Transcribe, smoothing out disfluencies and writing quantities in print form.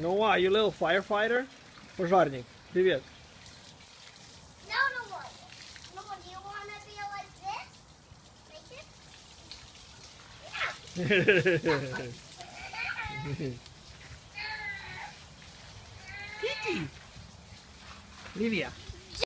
Ну, а, you little firefighter? Пожарник. Привет. No, no more. No, do you want to be like this? Like it? Kiki. Livia.